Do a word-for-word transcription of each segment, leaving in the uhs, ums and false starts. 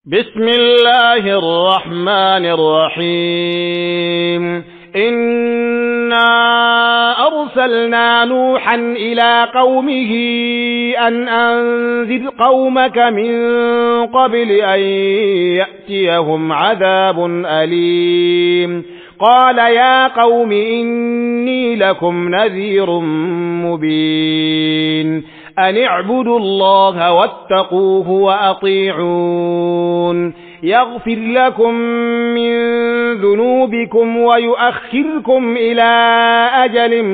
بسم الله الرحمن الرحيم إنا أرسلنا نوحا إلى قومه أن أنذر قومك من قبل أن يأتيهم عذاب أليم قال يا قوم إني لكم نذير مبين أن اعبدوا الله واتقوه وأطيعون يغفر لكم من ذنوبكم ويؤخركم إلى أجل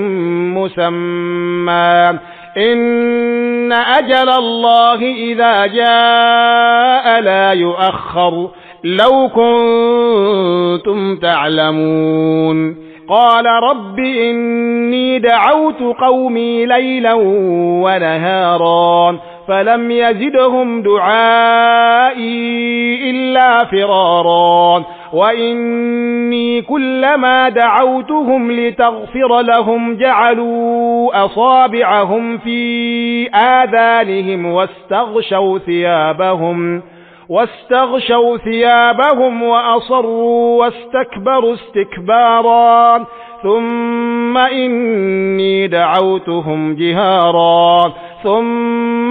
مسمى إن أجل الله إذا جاء لا يؤخر لو كنتم تعلمون قال رب إني دعوت قومي ليلا ونهارا فلم يزدهم دعائي إلا فرارا وإني كلما دعوتهم لتغفر لهم جعلوا أصابعهم في آذانهم واستغشوا ثيابهم واستغشوا ثيابهم وأصروا واستكبروا استكبارا ثم إني دعوتهم جهارا ثم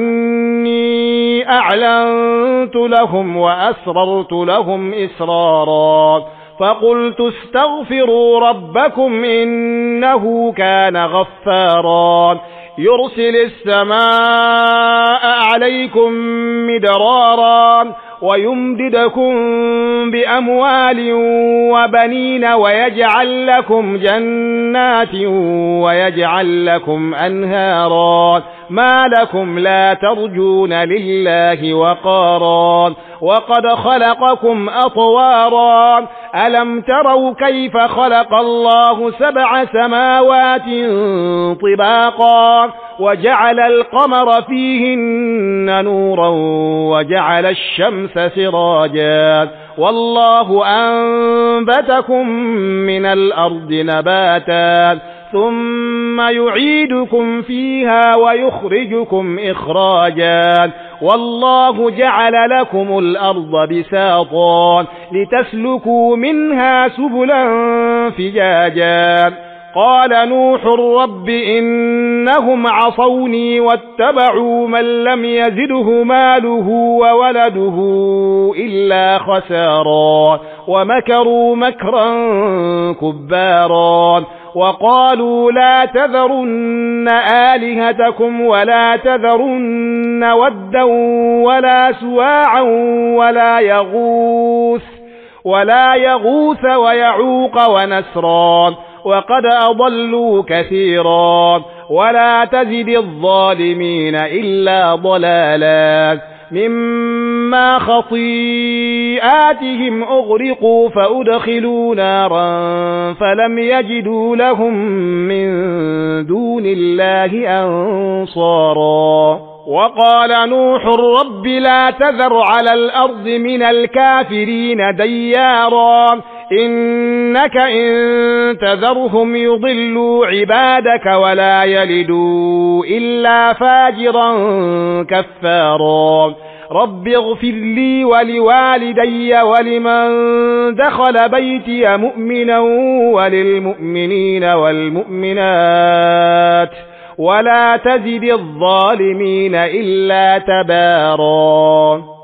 إني أعلنت لهم وأسررت لهم إسرارا فقلت استغفروا ربكم إنه كان غفارا يرسل السماء عليكم مدرارا ويمددكم بأموال وبنين ويجعل لكم جنات ويجعل لكم أنهارا ما لكم لا ترجون لله وقارا وقد خلقكم أطوارا ألم تروا كيف خلق الله سبع سماوات طباقا وجعل القمر فيهن نورا وجعل الشمس سراجا والله أنبتكم من الأرض نباتا ثم يعيدكم فيها ويخرجكم إخراجا والله جعل لكم الأرض بساطا لتسلكوا منها سبلا فجاجا قال نوح رب إنهم عصوني واتبعوا من لم يزده ماله وولده إلا خسارا ومكروا مكرا كبارا وقالوا لا تذرن آلهتكم ولا تذرن ودا ولا سواعا ولا يغوث ولا يغوث ويعوق ونسرا وقد أضلوا كثيرا ولا تزد الظالمين إلا ضلالا مما خطيئاتهم أغرقوا فأدخلوا نارا فلم يجدوا لهم من دون الله أنصارا وقال نوح رب لا تذر على الأرض من الكافرين ديارا إنك إن تذرهم يضلوا عبادك ولا يلدوا إلا فاجرا كفارا رب اغفر لي ولوالدي ولمن دخل بيتي مؤمنا وللمؤمنين والمؤمنات ولا تزد الظالمين إلا تبارا.